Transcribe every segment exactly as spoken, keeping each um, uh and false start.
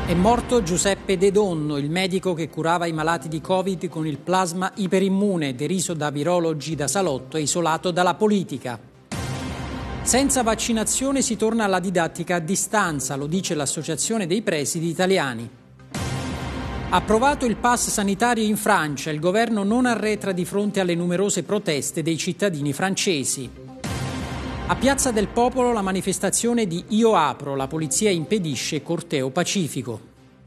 È morto Giuseppe De Donno, il medico che curava i malati di Covid con il plasma iperimmune, deriso da virologi da salotto e isolato dalla politica. Senza vaccinazione si torna alla didattica a distanza, lo dice l'Associazione dei Presidi Italiani. Approvato il pass sanitario in Francia, il governo non arretra di fronte alle numerose proteste dei cittadini francesi. A Piazza del Popolo la manifestazione di Io apro, la polizia impedisce corteo pacifico.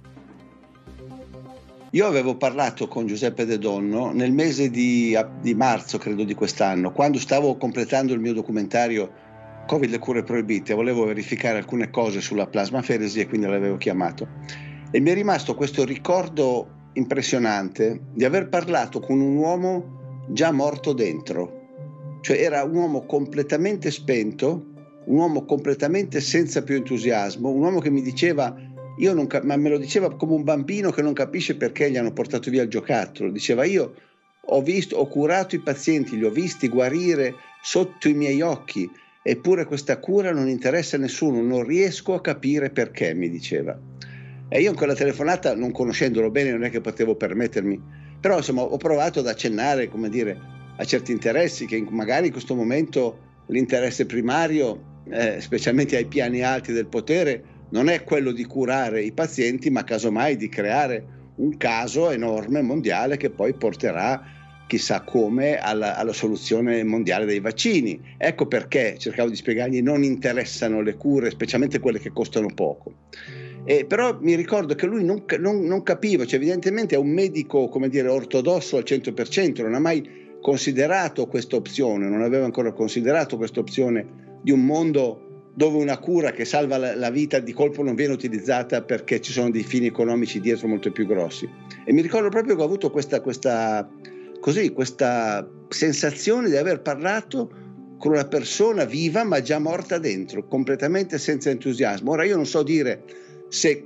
Io avevo parlato con Giuseppe De Donno nel mese di, di marzo, credo, di quest'anno, quando stavo completando il mio documentario Covid, le cure proibite. Volevo verificare alcune cose sulla plasmaferesi e quindi l'avevo chiamato. E mi è rimasto questo ricordo impressionante di aver parlato con un uomo già morto dentro. Cioè era un uomo completamente spento, un uomo completamente senza più entusiasmo, un uomo che mi diceva, io non cap- ma me lo diceva come un bambino che non capisce perché gli hanno portato via il giocattolo. Diceva: io ho visto, ho curato i pazienti, li ho visti guarire sotto i miei occhi, eppure questa cura non interessa a nessuno, non riesco a capire perché, mi diceva. E io in quella telefonata, non conoscendolo bene, non è che potevo permettermi, però insomma ho provato ad accennare, come dire, a certi interessi, che magari in questo momento l'interesse primario, eh, specialmente ai piani alti del potere, non è quello di curare i pazienti, ma casomai di creare un caso enorme mondiale che poi porterà chissà come alla, alla soluzione mondiale dei vaccini. Ecco perché cercavo di spiegargli: non interessano le cure, specialmente quelle che costano poco. Eh, però mi ricordo che lui non, non, non capiva, cioè evidentemente è un medico, come dire, ortodosso al cento per cento, non ha mai considerato questa opzione, non aveva ancora considerato questa opzione di un mondo dove una cura che salva la, la vita di colpo non viene utilizzata perché ci sono dei fini economici dietro molto più grossi. E mi ricordo proprio che ho avuto questa, questa, così, questa sensazione di aver parlato con una persona viva ma già morta dentro, completamente senza entusiasmo. Ora io non so dire se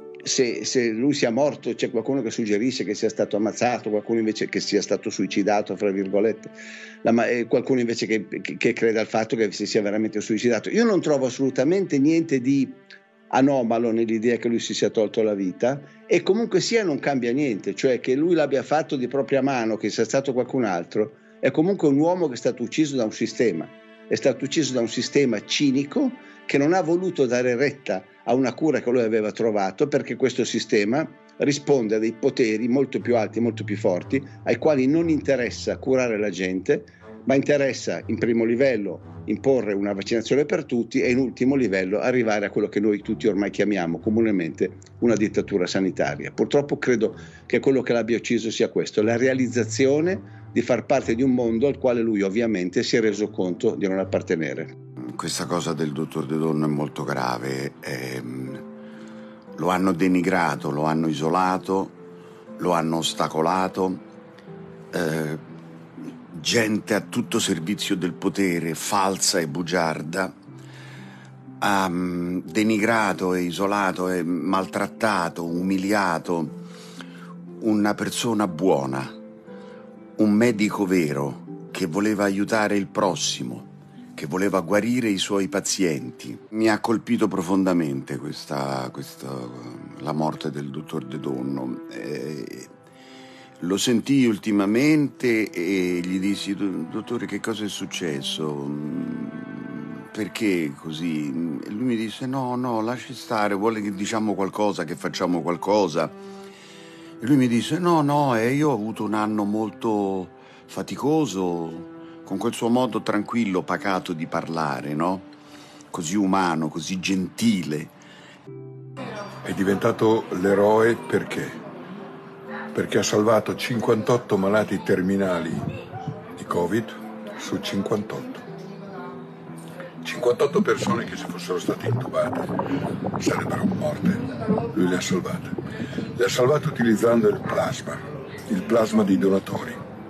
Se, se lui sia morto, c'è qualcuno che suggerisce che sia stato ammazzato, qualcuno invece che sia stato suicidato, fra virgolette, la, eh, qualcuno invece che, che, che crede al fatto che si sia veramente suicidato. Io non trovo assolutamente niente di anomalo nell'idea che lui si sia tolto la vita, e comunque sia non cambia niente, cioè che lui l'abbia fatto di propria mano, che sia stato qualcun altro, è comunque un uomo che è stato ucciso da un sistema, è stato ucciso da un sistema cinico che non ha voluto dare retta a una cura che lui aveva trovato, perché questo sistema risponde a dei poteri molto più alti, molto più forti, ai quali non interessa curare la gente, ma interessa in primo livello imporre una vaccinazione per tutti e in ultimo livello arrivare a quello che noi tutti ormai chiamiamo comunemente una dittatura sanitaria. Purtroppo credo che quello che l'abbia ucciso sia questo, la realizzazione di far parte di un mondo al quale lui ovviamente si è reso conto di non appartenere. Questa cosa del dottor De Donno è molto grave. Ehm, lo hanno denigrato, lo hanno isolato, lo hanno ostacolato. Eh, gente a tutto servizio del potere, falsa e bugiarda, ha um, denigrato e isolato e maltrattato, umiliato una persona buona, un medico vero che voleva aiutare il prossimo, che voleva guarire i suoi pazienti. Mi ha colpito profondamente questa, questa, la morte del dottor De Donno. Eh, lo sentii ultimamente e gli dissi: dottore, che cosa è successo? Perché così? E lui mi disse: no, no, lasci stare, vuole che diciamo qualcosa, che facciamo qualcosa. E lui mi disse: no, no, eh, io ho avuto un anno molto faticoso, con quel suo modo tranquillo, pacato di parlare, no? Così umano, così gentile. È diventato l'eroe perché? Perché ha salvato cinquantotto malati terminali di Covid su cinquantotto. cinquantotto persone che se fossero state intubate sarebbero morte. Lui le ha salvate. Le ha salvate utilizzando il plasma, il plasma dei donatori.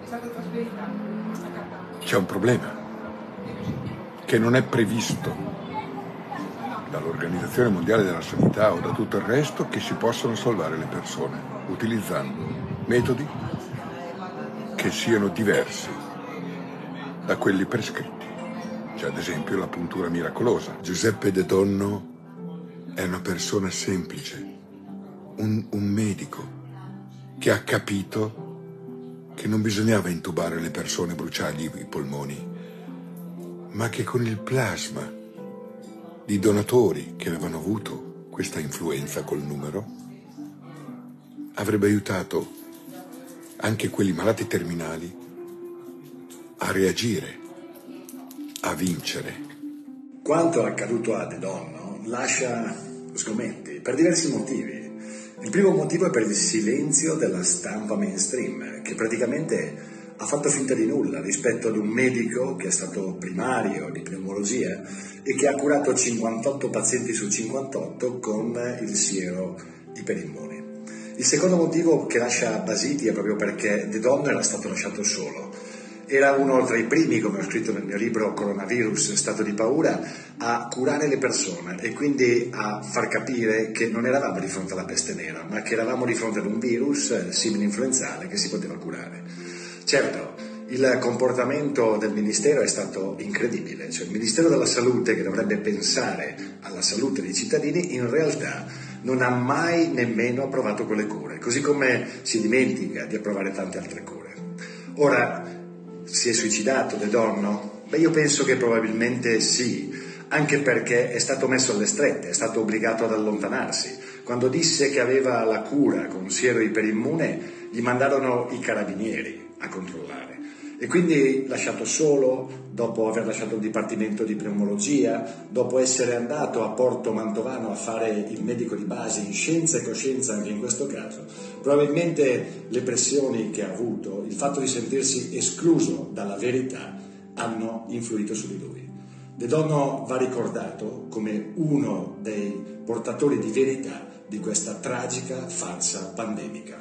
C'è un problema che non è previsto dall'Organizzazione Mondiale della Sanità o da tutto il resto, che si possano salvare le persone utilizzando metodi che siano diversi da quelli prescritti. C'è ad esempio la puntura miracolosa. Giuseppe De Donno è una persona semplice, un, un medico che ha capito che non bisognava intubare le persone e bruciargli i polmoni, ma che con il plasma di donatori che avevano avuto questa influenza col numero avrebbe aiutato anche quelli malati terminali a reagire, a vincere. Quanto accaduto a De Donno lascia sgomenti per diversi motivi. Il primo motivo è per il silenzio della stampa mainstream, che praticamente ha fatto finta di nulla rispetto ad un medico che è stato primario di pneumologia e che ha curato cinquantotto pazienti su cinquantotto con il siero iperimmune. Il secondo motivo che lascia basiti è proprio perché De Donno era stato lasciato solo. Era uno tra i primi, come ho scritto nel mio libro Coronavirus, stato di paura, a curare le persone e quindi a far capire che non eravamo di fronte alla peste nera, ma che eravamo di fronte ad un virus simile influenzale che si poteva curare. Certo, il comportamento del Ministero è stato incredibile, cioè il Ministero della Salute, che dovrebbe pensare alla salute dei cittadini, in realtà non ha mai nemmeno approvato quelle cure, così come si dimentica di approvare tante altre cure. Ora, si è suicidato De Donno? Beh, io penso che probabilmente sì, anche perché è stato messo alle strette, è stato obbligato ad allontanarsi. Quando disse che aveva la cura con siero iperimmune, gli mandarono i carabinieri a controllare. E quindi lasciato solo, dopo aver lasciato il dipartimento di pneumologia, dopo essere andato a Porto Mantovano a fare il medico di base in scienza e coscienza anche in questo caso, probabilmente le pressioni che ha avuto, il fatto di sentirsi escluso dalla verità, hanno influito su di lui. De Donno va ricordato come uno dei portatori di verità di questa tragica farsa pandemica.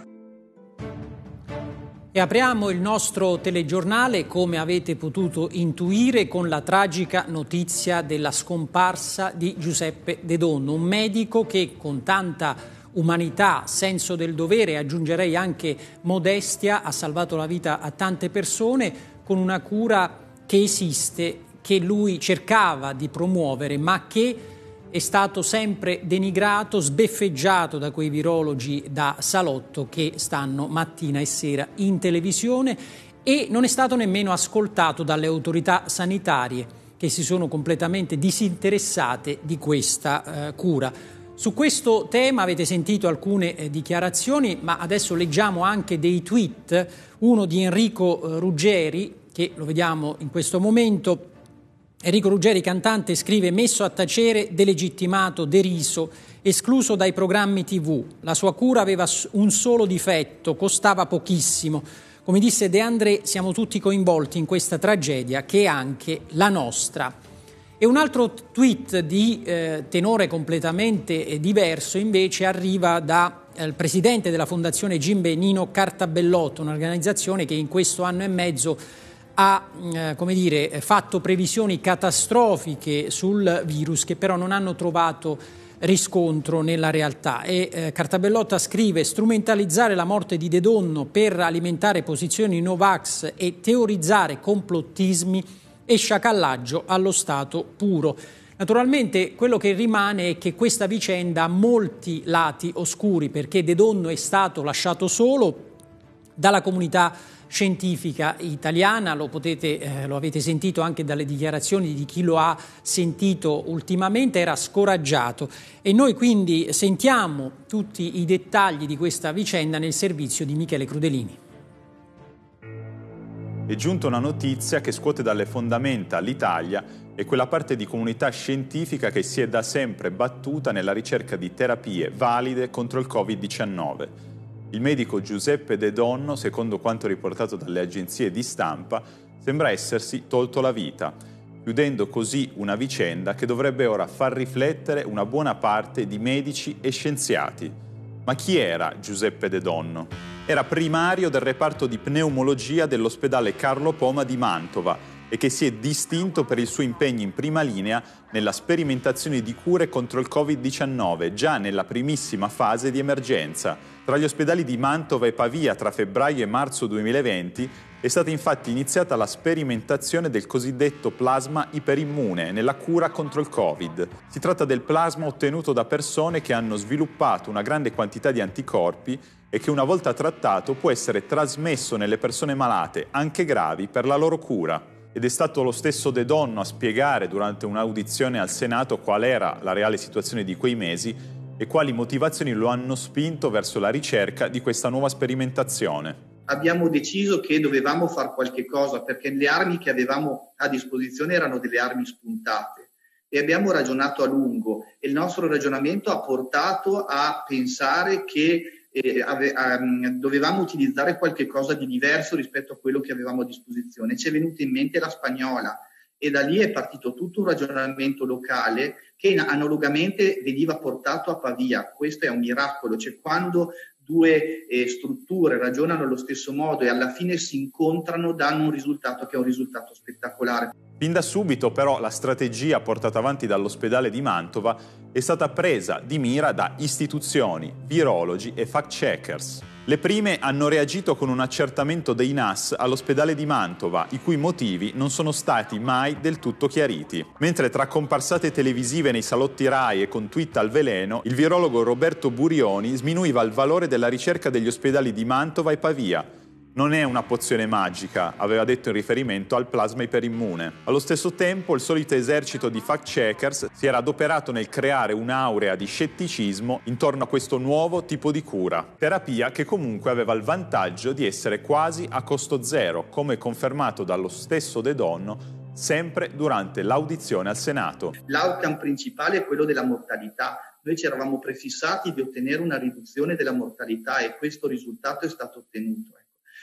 E apriamo il nostro telegiornale, come avete potuto intuire, con la tragica notizia della scomparsa di Giuseppe De Donno, un medico che con tanta umanità, senso del dovere e aggiungerei anche modestia ha salvato la vita a tante persone con una cura che esiste, che lui cercava di promuovere, ma che è stato sempre denigrato, sbeffeggiato da quei virologi da salotto che stanno mattina e sera in televisione e non è stato nemmeno ascoltato dalle autorità sanitarie che si sono completamente disinteressate di questa eh, cura. Su questo tema avete sentito alcune eh, dichiarazioni, ma adesso leggiamo anche dei tweet, uno di Enrico eh, Ruggeri, che lo vediamo in questo momento. Enrico Ruggeri, cantante, scrive: messo a tacere, delegittimato, deriso, escluso dai programmi tivù. La sua cura aveva un solo difetto, costava pochissimo. Come disse De André, siamo tutti coinvolti in questa tragedia che è anche la nostra. E un altro tweet di eh, tenore completamente diverso invece arriva dal eh, presidente della Fondazione Gimbe, Nino Cartabellotto, un'organizzazione che in questo anno e mezzo ha eh, come dire, fatto previsioni catastrofiche sul virus che però non hanno trovato riscontro nella realtà. E eh, Cartabellotto scrive: strumentalizzare la morte di De Donno per alimentare posizioni Novax e teorizzare complottismi e sciacallaggio allo stato puro. Naturalmente quello che rimane è che questa vicenda ha molti lati oscuri, perché De Donno è stato lasciato solo dalla comunità scientifica italiana, lo potete, eh, lo avete sentito anche dalle dichiarazioni di chi lo ha sentito ultimamente, era scoraggiato e noi quindi sentiamo tutti i dettagli di questa vicenda nel servizio di Michele Crudelini. È giunta una notizia che scuote dalle fondamenta l'Italia e quella parte di comunità scientifica che si è da sempre battuta nella ricerca di terapie valide contro il covid diciannove. Il medico Giuseppe De Donno, secondo quanto riportato dalle agenzie di stampa, sembra essersi tolto la vita, chiudendo così una vicenda che dovrebbe ora far riflettere una buona parte di medici e scienziati. Ma chi era Giuseppe De Donno? Era primario del reparto di pneumologia dell'ospedale Carlo Poma di Mantova e che si è distinto per il suo impegno in prima linea nella sperimentazione di cure contro il covid diciannove, già nella primissima fase di emergenza. Tra gli ospedali di Mantova e Pavia tra febbraio e marzo duemilaventi È stata infatti iniziata la sperimentazione del cosiddetto plasma iperimmune nella cura contro il Covid. Si tratta del plasma ottenuto da persone che hanno sviluppato una grande quantità di anticorpi e che una volta trattato può essere trasmesso nelle persone malate, anche gravi, per la loro cura. Ed è stato lo stesso De Donno a spiegare durante un'audizione al Senato qual era la reale situazione di quei mesi e quali motivazioni lo hanno spinto verso la ricerca di questa nuova sperimentazione. Abbiamo deciso che dovevamo fare qualche cosa perché le armi che avevamo a disposizione erano delle armi spuntate e abbiamo ragionato a lungo e il nostro ragionamento ha portato a pensare che eh, ave, um, dovevamo utilizzare qualche cosa di diverso rispetto a quello che avevamo a disposizione. Ci è venuta in mente la spagnola e da lì è partito tutto un ragionamento locale che analogamente veniva portato a Pavia. Questo è un miracolo, cioè quando due eh, strutture ragionano allo stesso modo e alla fine si incontrano, danno un risultato che è un risultato spettacolare. Fin da subito però la strategia portata avanti dall'ospedale di Mantova è stata presa di mira da istituzioni, virologi e fact-checkers. Le prime hanno reagito con un accertamento dei N A S all'ospedale di Mantova, i cui motivi non sono stati mai del tutto chiariti. Mentre tra comparsate televisive nei salotti Rai e con tweet al veleno, il virologo Roberto Burioni sminuiva il valore della ricerca degli ospedali di Mantova e Pavia. Non è una pozione magica, aveva detto in riferimento al plasma iperimmune. Allo stesso tempo, il solito esercito di fact-checkers si era adoperato nel creare un'aurea di scetticismo intorno a questo nuovo tipo di cura. Terapia che comunque aveva il vantaggio di essere quasi a costo zero, come confermato dallo stesso De Donno sempre durante l'audizione al Senato. L'outcome principale è quello della mortalità. Noi ci eravamo prefissati di ottenere una riduzione della mortalità e questo risultato è stato ottenuto.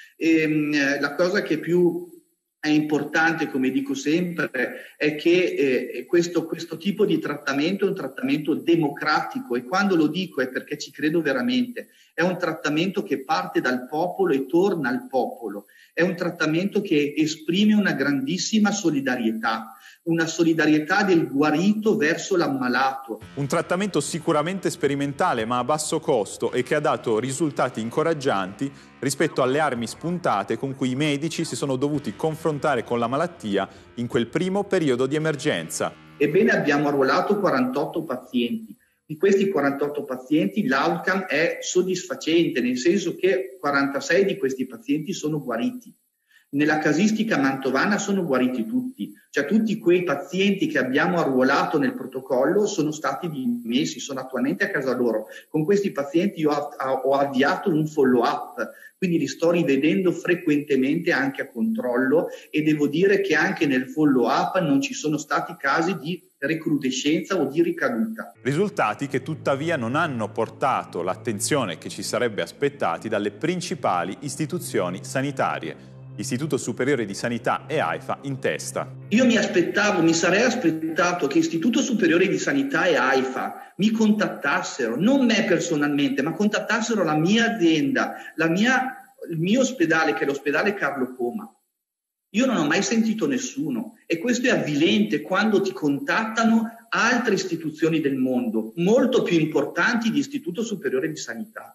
E, la cosa che più è importante, come dico sempre, è che eh, questo, questo tipo di trattamento è un trattamento democratico e quando lo dico è perché ci credo veramente. È un trattamento che parte dal popolo e torna al popolo. È un trattamento che esprime una grandissima solidarietà, una solidarietà del guarito verso l'ammalato. Un trattamento sicuramente sperimentale ma a basso costo e che ha dato risultati incoraggianti rispetto alle armi spuntate con cui i medici si sono dovuti confrontare con la malattia in quel primo periodo di emergenza. Ebbene, abbiamo arruolato quarantotto pazienti. Di questi quarantotto pazienti l'outcome è soddisfacente, nel senso che quarantasei di questi pazienti sono guariti. Nella casistica mantovana sono guariti tutti, cioè tutti quei pazienti che abbiamo arruolato nel protocollo sono stati dimessi, sono attualmente a casa loro. Con questi pazienti io ho avviato un follow-up, quindi li sto rivedendo frequentemente anche a controllo e devo dire che anche nel follow-up non ci sono stati casi di recrudescenza o di ricaduta. Risultati che tuttavia non hanno portato l'attenzione che ci sarebbe aspettati dalle principali istituzioni sanitarie. Istituto Superiore di Sanità e AIFA in testa. Io mi aspettavo, mi sarei aspettato che Istituto Superiore di Sanità e AIFA mi contattassero, non me personalmente, ma contattassero la mia azienda, la mia, il mio ospedale, che è l'ospedale Carlo Coma. Io non ho mai sentito nessuno e questo è avvilente quando ti contattano altre istituzioni del mondo, molto più importanti di Istituto Superiore di Sanità,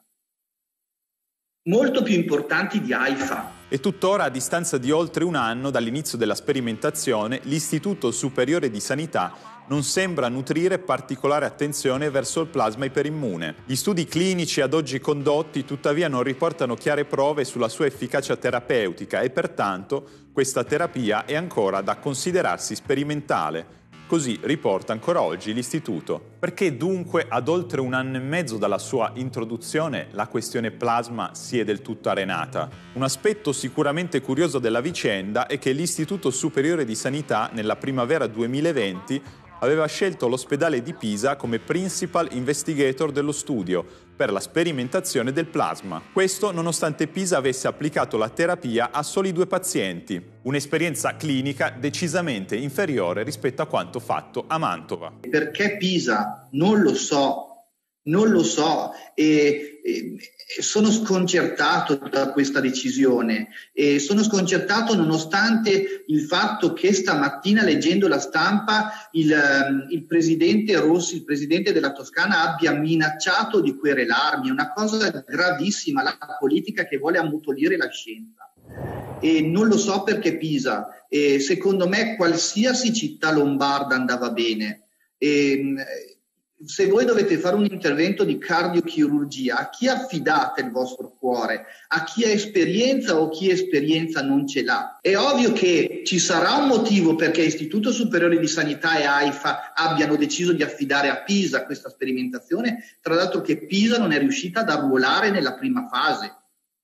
molto più importanti di AIFA. E tuttora, a distanza di oltre un anno dall'inizio della sperimentazione, l'Istituto Superiore di Sanità non sembra nutrire particolare attenzione verso il plasma iperimmune. Gli studi clinici ad oggi condotti tuttavia non riportano chiare prove sulla sua efficacia terapeutica e pertanto questa terapia è ancora da considerarsi sperimentale. Così riporta ancora oggi l'Istituto. Perché dunque, ad oltre un anno e mezzo dalla sua introduzione, la questione plasma si è del tutto arenata? Un aspetto sicuramente curioso della vicenda è che l'Istituto Superiore di Sanità, nella primavera duemilaventi, aveva scelto l'ospedale di Pisa come principal investigator dello studio per la sperimentazione del plasma. Questo nonostante Pisa avesse applicato la terapia a soli due pazienti, un'esperienza clinica decisamente inferiore rispetto a quanto fatto a Mantova. Perché Pisa? Non lo so, non lo so e, e sono sconcertato da questa decisione e sono sconcertato nonostante il fatto che stamattina, leggendo la stampa, il, il presidente Rossi, il presidente della Toscana, abbia minacciato di querelarmi. È una cosa gravissima, la politica che vuole ammutolire la scienza. e non lo so perché Pisa. E secondo me qualsiasi città lombarda andava bene. E, se voi dovete fare un intervento di cardiochirurgia, a chi affidate il vostro cuore? A chi ha esperienza o chi esperienza non ce l'ha? È ovvio che ci sarà un motivo perché Istituto Superiore di Sanità e AIFA abbiano deciso di affidare a Pisa questa sperimentazione, tra l'altro che Pisa non è riuscita ad arruolare nella prima fase.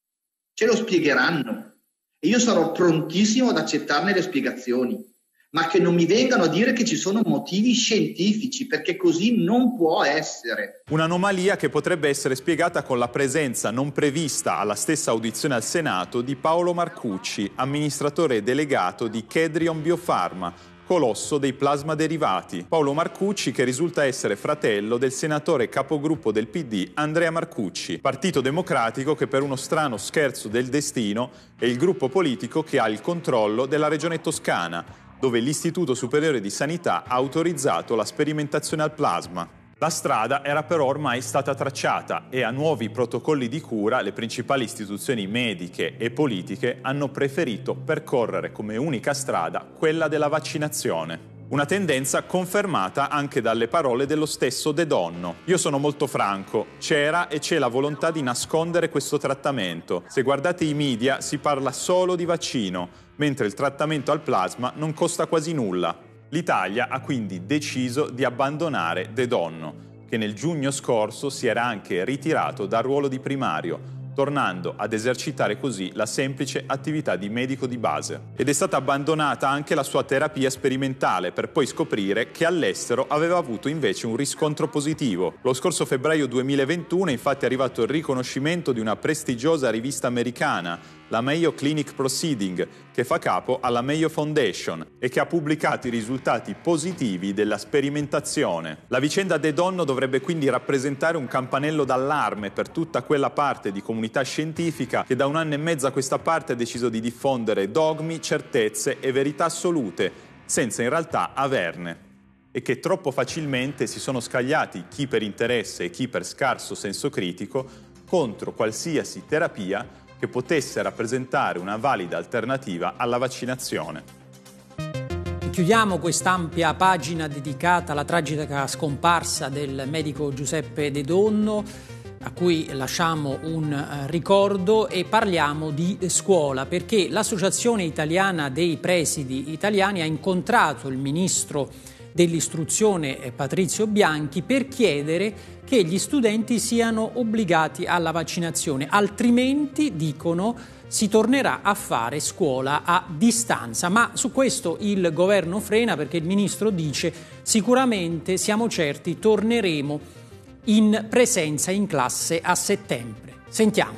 Ce lo spiegheranno e io sarò prontissimo ad accettarne le spiegazioni, ma che non mi vengano a dire che ci sono motivi scientifici, perché così non può essere. Un'anomalia che potrebbe essere spiegata con la presenza non prevista alla stessa audizione al Senato di Paolo Marcucci, amministratore delegato di Kedrion Biofarma, colosso dei plasma derivati. Paolo Marcucci che risulta essere fratello del senatore capogruppo del P D Andrea Marcucci, Partito Democratico che per uno strano scherzo del destino è il gruppo politico che ha il controllo della regione Toscana, dove l'Istituto Superiore di Sanità ha autorizzato la sperimentazione al plasma. La strada era però ormai stata tracciata e a nuovi protocolli di cura le principali istituzioni mediche e politiche hanno preferito percorrere come unica strada quella della vaccinazione. Una tendenza confermata anche dalle parole dello stesso De Donno. Io sono molto franco, c'era e c'è la volontà di nascondere questo trattamento. Se guardate i media si parla solo di vaccino, mentre il trattamento al plasma non costa quasi nulla. L'Italia ha quindi deciso di abbandonare De Donno, che nel giugno scorso si era anche ritirato dal ruolo di primario, tornando ad esercitare così la semplice attività di medico di base. Ed è stata abbandonata anche la sua terapia sperimentale, per poi scoprire che all'estero aveva avuto invece un riscontro positivo. Lo scorso febbraio duemilaventuno è infatti arrivato il riconoscimento di una prestigiosa rivista americana, la Mayo Clinic Proceeding, che fa capo alla Mayo Foundation e che ha pubblicato i risultati positivi della sperimentazione. La vicenda De Donno dovrebbe quindi rappresentare un campanello d'allarme per tutta quella parte di comunità scientifica che da un anno e mezzo a questa parte ha deciso di diffondere dogmi, certezze e verità assolute, senza in realtà averne, e che troppo facilmente si sono scagliati, chi per interesse e chi per scarso senso critico, contro qualsiasi terapia che potesse rappresentare una valida alternativa alla vaccinazione. Chiudiamo quest'ampia pagina dedicata alla tragica scomparsa del medico Giuseppe De Donno, a cui lasciamo un uh, ricordo, e parliamo di scuola, perché l'Associazione Italiana dei Presidi Italiani ha incontrato il ministro dell'istruzione Patrizio Bianchi per chiedere che gli studenti siano obbligati alla vaccinazione, altrimenti, dicono, si tornerà a fare scuola a distanza. Ma su questo il governo frena, perché il ministro dice: sicuramente, siamo certi, torneremo in presenza in classe a settembre. Sentiamo.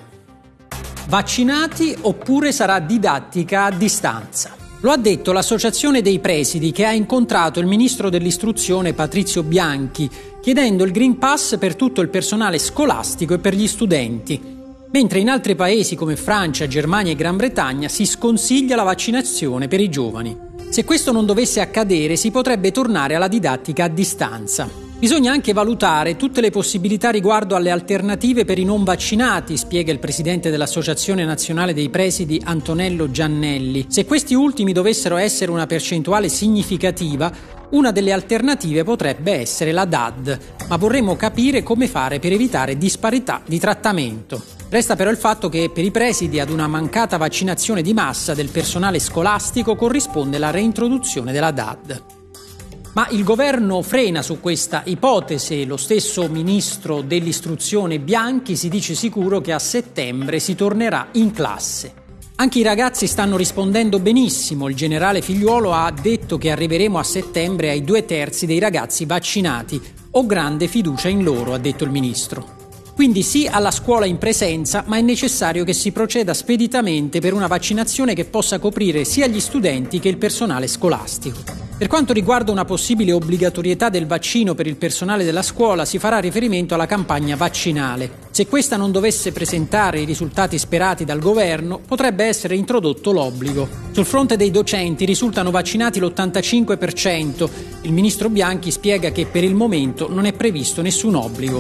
Vaccinati oppure sarà didattica a distanza? Lo ha detto l'Associazione dei Presidi, che ha incontrato il ministro dell'istruzione Patrizio Bianchi, chiedendo il Green Pass per tutto il personale scolastico e per gli studenti, mentre in altri paesi come Francia, Germania e Gran Bretagna si sconsiglia la vaccinazione per i giovani. Se questo non dovesse accadere, si potrebbe tornare alla didattica a distanza. Bisogna anche valutare tutte le possibilità riguardo alle alternative per i non vaccinati, spiega il presidente dell'Associazione Nazionale dei Presidi Antonello Giannelli. Se questi ultimi dovessero essere una percentuale significativa, una delle alternative potrebbe essere la D A D, ma vorremmo capire come fare per evitare disparità di trattamento. Resta però il fatto che per i presidi ad una mancata vaccinazione di massa del personale scolastico corrisponde la reintroduzione della D A D. Ma il governo frena su questa ipotesi. Lo stesso ministro dell'istruzione Bianchi si dice sicuro che a settembre si tornerà in classe. Anche i ragazzi stanno rispondendo benissimo. Il generale Figliuolo ha detto che arriveremo a settembre ai due terzi dei ragazzi vaccinati. Ho grande fiducia in loro, ha detto il ministro. Quindi sì alla scuola in presenza, ma è necessario che si proceda speditamente per una vaccinazione che possa coprire sia gli studenti che il personale scolastico. Per quanto riguarda una possibile obbligatorietà del vaccino per il personale della scuola, si farà riferimento alla campagna vaccinale. Se questa non dovesse presentare i risultati sperati dal governo, potrebbe essere introdotto l'obbligo. Sul fronte dei docenti risultano vaccinati l'ottantacinque per cento. Il ministro Bianchi spiega che per il momento non è previsto nessun obbligo.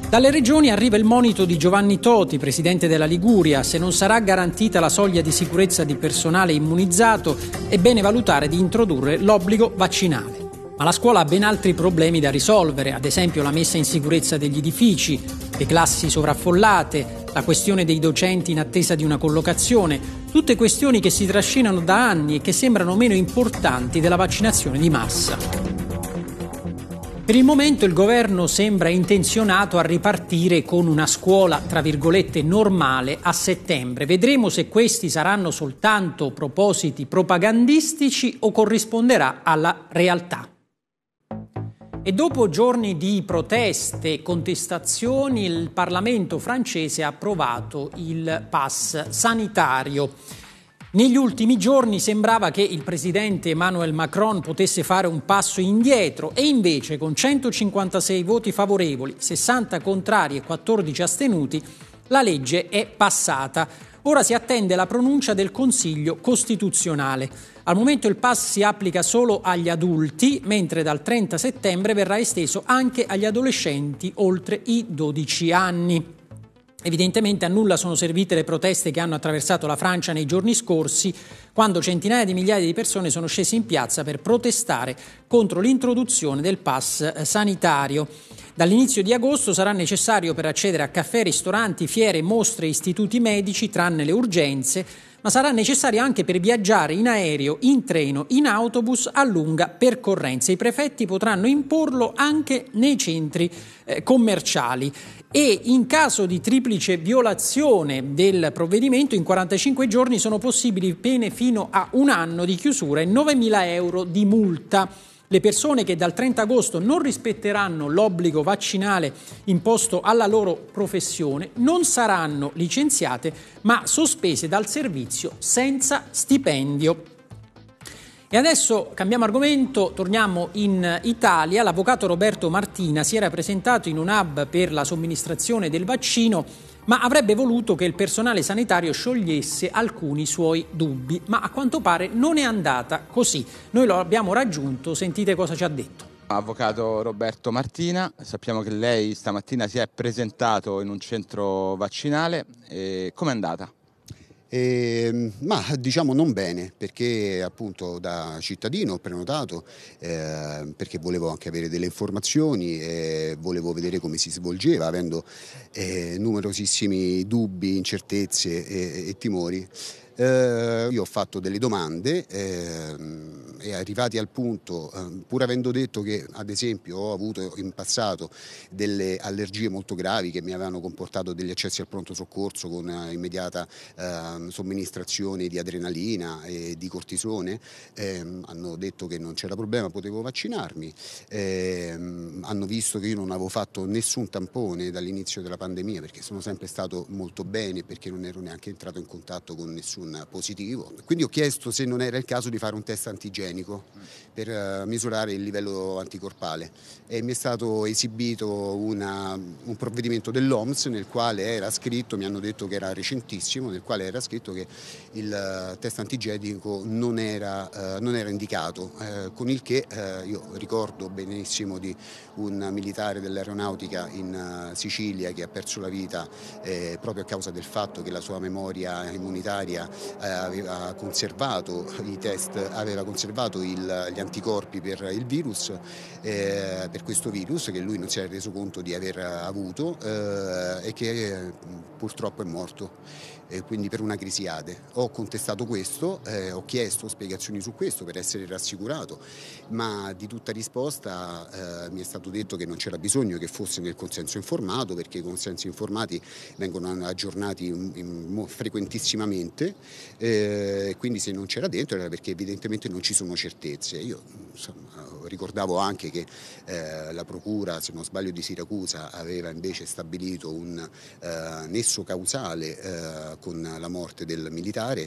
Dalle regioni arriva il monito di Giovanni Toti, presidente della Liguria. Se non sarà garantita la soglia di sicurezza di personale immunizzato, è bene valutare di introdurre l'obbligo vaccinale. Ma la scuola ha ben altri problemi da risolvere, ad esempio la messa in sicurezza degli edifici, le classi sovraffollate, la questione dei docenti in attesa di una collocazione, tutte questioni che si trascinano da anni e che sembrano meno importanti della vaccinazione di massa. Per il momento il governo sembra intenzionato a ripartire con una scuola, tra virgolette, normale a settembre. Vedremo se questi saranno soltanto propositi propagandistici o corrisponderà alla realtà. E dopo giorni di proteste e contestazioni, il Parlamento francese ha approvato il pass sanitario. Negli ultimi giorni sembrava che il presidente Emmanuel Macron potesse fare un passo indietro e invece con centocinquantasei voti favorevoli, sessanta contrari e quattordici astenuti, la legge è passata. Ora si attende la pronuncia del Consiglio Costituzionale. Al momento il pass si applica solo agli adulti, mentre dal trenta settembre verrà esteso anche agli adolescenti oltre i dodici anni. Evidentemente a nulla sono servite le proteste che hanno attraversato la Francia nei giorni scorsi, quando centinaia di migliaia di persone sono scese in piazza per protestare contro l'introduzione del pass sanitario. Dall'inizio di agosto sarà necessario per accedere a caffè, ristoranti, fiere, mostre e istituti medici, tranne le urgenze, ma sarà necessario anche per viaggiare in aereo, in treno, in autobus a lunga percorrenza. I prefetti potranno imporlo anche nei centri eh, commerciali. E in caso di triplice violazione del provvedimento, in quarantacinque giorni sono possibili pene fino a un anno di chiusura e novemila euro di multa. Le persone che dal trenta agosto non rispetteranno l'obbligo vaccinale imposto alla loro professione non saranno licenziate, ma sospese dal servizio senza stipendio. E adesso cambiamo argomento, torniamo in Italia. L'avvocato Roberto Martina si era presentato in un hub per la somministrazione del vaccino, ma avrebbe voluto che il personale sanitario sciogliesse alcuni suoi dubbi. Ma a quanto pare non è andata così. Noi lo abbiamo raggiunto, sentite cosa ci ha detto. Avvocato Roberto Martina, sappiamo che lei stamattina si è presentato in un centro vaccinale. Com'è andata? Eh, ma diciamo non bene, perché appunto da cittadino ho prenotato eh, perché volevo anche avere delle informazioni e volevo vedere come si svolgeva, avendo eh, numerosissimi dubbi, incertezze e, e timori. Eh, io ho fatto delle domande eh, e arrivati al punto, eh, pur avendo detto che ad esempio ho avuto in passato delle allergie molto gravi che mi avevano comportato degli accessi al pronto soccorso con eh, immediata eh, somministrazione di adrenalina e di cortisone, eh, hanno detto che non c'era problema, potevo vaccinarmi, eh, hanno visto che io non avevo fatto nessun tampone dall'inizio della pandemia perché sono sempre stato molto bene, perché non ero neanche entrato in contatto con nessun positivo, quindi ho chiesto se non era il caso di fare un test antigenico per uh, misurare il livello anticorpale e mi è stato esibito una, un provvedimento dell'O M S nel quale era scritto, mi hanno detto che era recentissimo, nel quale era scritto che il uh, test antigenico non era, uh, non era indicato, uh, con il che uh, io ricordo benissimo di un militare dell'aeronautica in uh, Sicilia che ha perso la vita eh, proprio a causa del fatto che la sua memoria immunitaria eh, aveva conservato i test, aveva conservato il, gli anticorpi per il virus, eh, per questo virus che lui non si era reso conto di aver avuto eh, e che eh, purtroppo è morto. Eh, quindi per una crisiade. Ho contestato questo, eh, ho chiesto spiegazioni su questo per essere rassicurato, ma di tutta risposta eh, mi è stato detto che non c'era bisogno che fosse nel consenso informato, perché i consensi informati vengono aggiornati in, in, frequentissimamente, eh, quindi se non c'era dentro era perché evidentemente non ci sono certezze. Io insomma, ricordavo anche che eh, la procura, se non sbaglio di Siracusa, aveva invece stabilito un eh, nesso causale eh, con la morte del militare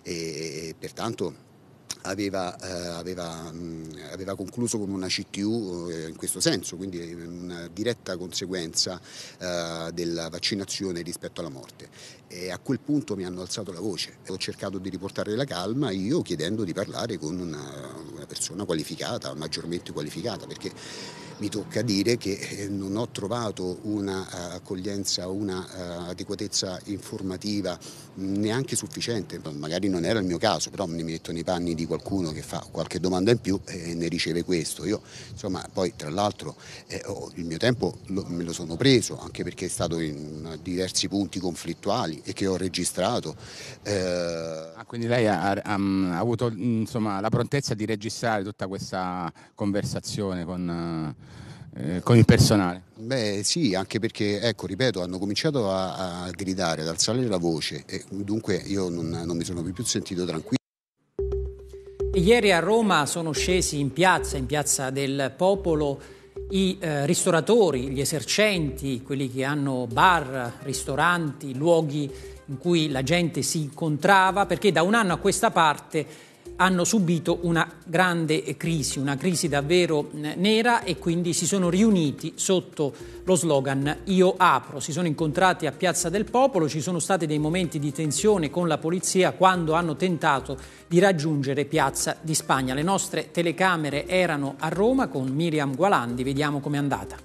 e, e pertanto aveva, eh, aveva, mh, aveva concluso con una C T U eh, in questo senso, quindi una diretta conseguenza eh, della vaccinazione rispetto alla morte. E a quel punto mi hanno alzato la voce, ho cercato di riportare la calma io chiedendo di parlare con una, una persona qualificata, maggiormente qualificata, perché mi tocca dire che non ho trovato una accoglienza, una adeguatezza informativa neanche sufficiente. Magari non era il mio caso, però mi metto nei panni di qualcuno che fa qualche domanda in più e ne riceve questo. Io insomma poi tra l'altro eh, oh, il mio tempo lo, me lo sono preso, anche perché è stato in diversi punti conflittuali e che ho registrato. Eh... Ah, quindi lei ha, ha, ha avuto insomma la prontezza di registrare tutta questa conversazione con, eh, con il personale? Beh sì, anche perché, ecco, ripeto, hanno cominciato a, a gridare, ad alzare la voce e dunque io non, non mi sono più sentito tranquillo. Ieri a Roma sono scesi in piazza, in piazza del Popolo, i eh, ristoratori, gli esercenti, quelli che hanno bar, ristoranti, luoghi in cui la gente si incontrava, perché da un anno a questa parte hanno subito una grande crisi, una crisi davvero nera, e quindi si sono riuniti sotto lo slogan Io apro. Si sono incontrati a Piazza del Popolo, ci sono stati dei momenti di tensione con la polizia quando hanno tentato di raggiungere Piazza di Spagna. Le nostre telecamere erano a Roma con Miriam Gualandi, vediamo com'è andata.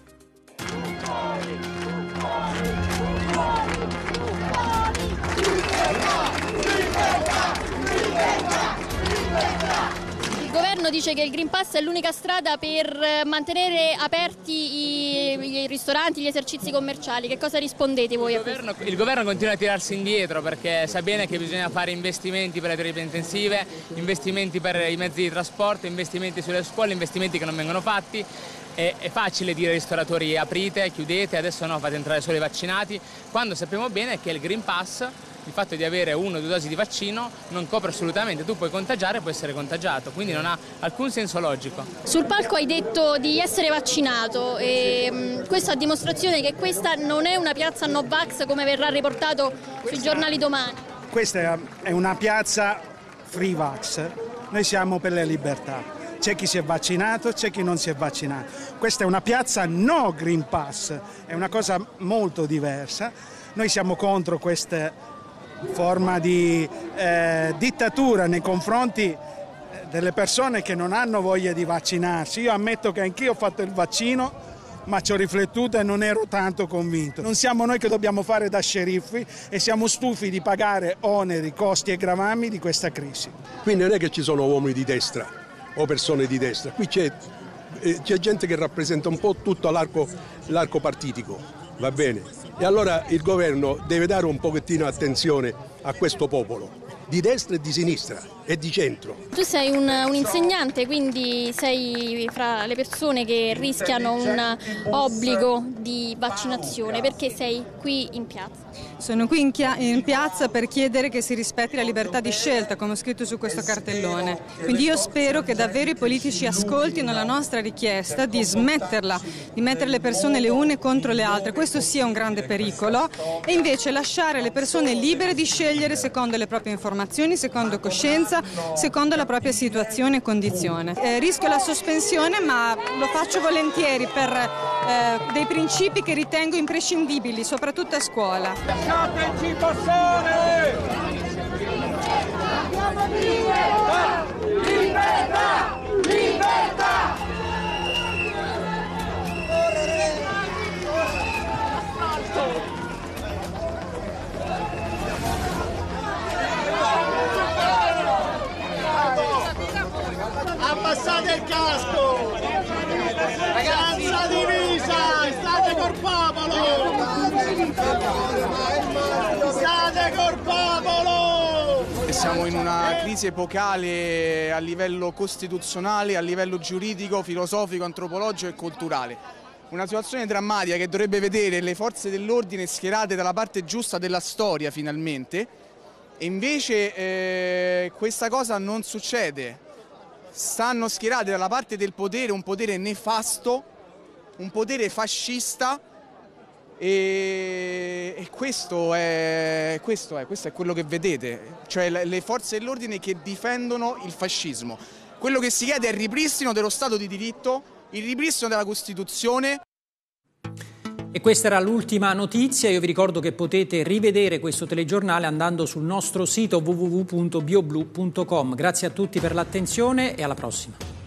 Il governo dice che il Green Pass è l'unica strada per mantenere aperti i, i ristoranti, gli esercizi commerciali. Che cosa rispondete voi? Il a governo, questo? il governo continua a tirarsi indietro perché sa bene che bisogna fare investimenti per le terapie intensive, investimenti per i mezzi di trasporto, investimenti sulle scuole, investimenti che non vengono fatti. È, è facile dire ai ristoratori aprite, chiudete, adesso no, fate entrare solo i vaccinati, quando sappiamo bene che il Green Pass, il fatto di avere una o due dosi di vaccino, non copre assolutamente. Tu puoi contagiare e puoi essere contagiato, quindi non ha alcun senso logico. Sul palco hai detto di essere vaccinato e mh, questo a dimostrazione che questa non è una piazza Novax come verrà riportato questa, sui giornali domani. Questa è una piazza free vax, noi siamo per le libertà. C'è chi si è vaccinato, c'è chi non si è vaccinato. Questa è una piazza no Green Pass, è una cosa molto diversa. Noi siamo contro questa forma di eh, dittatura nei confronti delle persone che non hanno voglia di vaccinarsi. Io ammetto che anch'io ho fatto il vaccino, ma ci ho riflettuto e non ero tanto convinto. Non siamo noi che dobbiamo fare da sceriffi e siamo stufi di pagare oneri, costi e gravami di questa crisi. Qui non è che ci sono uomini di destra o persone di destra, qui c'è, eh, c'è gente che rappresenta un po' tutto l'arco, l'arco partitico, va bene? E allora il governo deve dare un pochettino attenzione a questo popolo, di destra e di sinistra e di centro. Tu sei un, un insegnante, quindi sei fra le persone che rischiano un obbligo di vaccinazione. Perché sei qui in piazza? Sono qui in, in piazza per chiedere che si rispetti la libertà di scelta, come ho scritto su questo cartellone. Quindi io spero che davvero i politici ascoltino la nostra richiesta di smetterla, di mettere le persone le une contro le altre. Questo sia un grande pericolo, e invece lasciare le persone libere di scegliere secondo le proprie informazioni, secondo coscienza, secondo la propria situazione e condizione. Eh, rischio la sospensione, ma lo faccio volentieri per eh, dei principi che ritengo imprescindibili, soprattutto a scuola. Lasciateci passare! Libertà! Libertà! Libertà! Abbassate il casco! Ragazzi, senza divisa! State col popolo! State col popolo! Siamo in una crisi epocale a livello costituzionale, a livello giuridico, filosofico, antropologico e culturale. Una situazione drammatica che dovrebbe vedere le forze dell'ordine schierate dalla parte giusta della storia finalmente, e invece eh, questa cosa non succede. Stanno schierati dalla parte del potere, un potere nefasto, un potere fascista, e, e questo, è, questo, è, questo è quello che vedete, cioè le forze dell'ordine che difendono il fascismo. Quello che si chiede è il ripristino dello Stato di diritto, il ripristino della Costituzione. E questa era l'ultima notizia. Io vi ricordo che potete rivedere questo telegiornale andando sul nostro sito w w w punto bioblu punto com. Grazie a tutti per l'attenzione e alla prossima.